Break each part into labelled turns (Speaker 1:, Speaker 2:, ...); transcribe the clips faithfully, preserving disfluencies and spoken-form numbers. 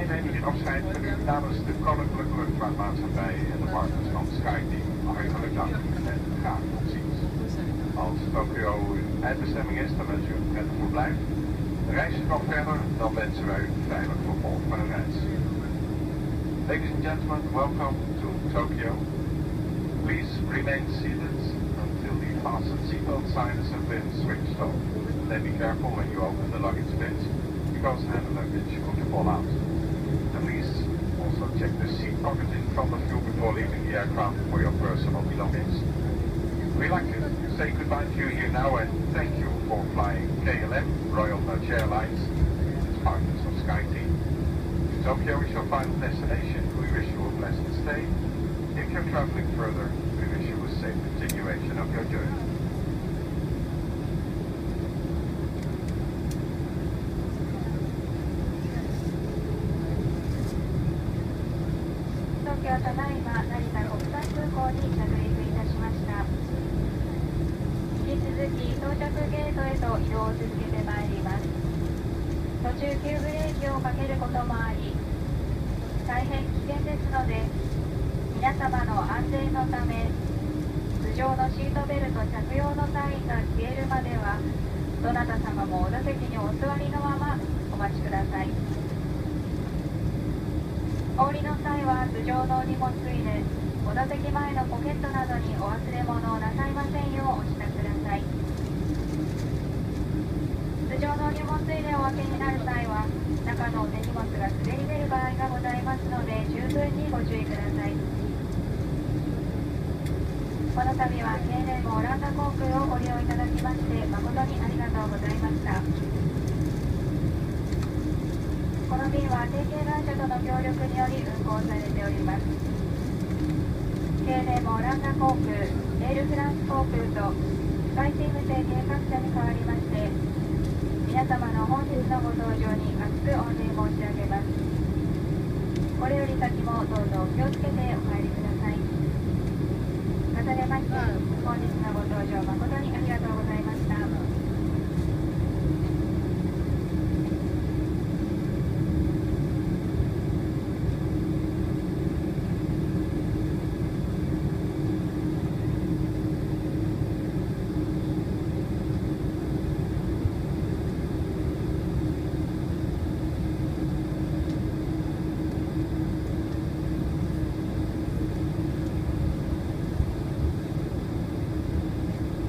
Speaker 1: neem ik afscheid van u namens de Koninklijke Luchtvaartmaatschappij en de partners van SkyTeam. Hartelijk dank en graag tot ziens. Als Tokio uw eindbestemming is, dan wens u een prettig verblijf. Reis u nog verder, dan wensen wij u een veilig vervolg van uw reis. Ladies and gentlemen, welcome to Tokyo. Please remain seated until the fasten seatbelt signs have been switched off. Then be careful when you open the luggage bins, because hand luggage could fall out. And please also check the seat pocket in front of you before leaving the aircraft for your personal belongings. We'd like to say goodbye to you here now and thank you for flying K L M, Royal Dutch Airlines, as partners of SkyTeam. Tokyo is your final destination. We wish you a pleasant stay. If you're traveling further, we wish you a safe continuation of your journey.
Speaker 2: 東京ただいま成田国際空港に着陸いたしました。引き続き到着ゲートへと移動を続けてまいります。途中急ブレーキをかけることもあり、大変危険ですので、皆様の安全のため、頭上のシートベルト着用のサインが消えるまでは、どなた様もお座席にお座りのままお待ちください。お降りの際は頭上の荷物入れ、お座席前のポケットなどにお忘れ物をなさいませんようお支度ください。頭上の荷物入れをお開けになる際は、中のお手荷物が滑り出る場合がございますので、十分にご注意ください。この度は ケーエルエム オランダ航空をご利用いただきまして誠にありがとうございました。この便は提携会社との協力により運航されております。 ケーエルエム オランダ航空、エールフランス航空とスカイチーム提携各社に代わりまして、皆様の本日のご搭乗に厚く御礼申し上げます。これより先もどうぞお気をつけてお帰りください。重ねまして、本日のご搭乗誠にありがとうございました。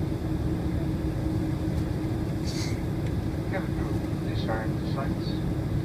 Speaker 1: Discern the sights.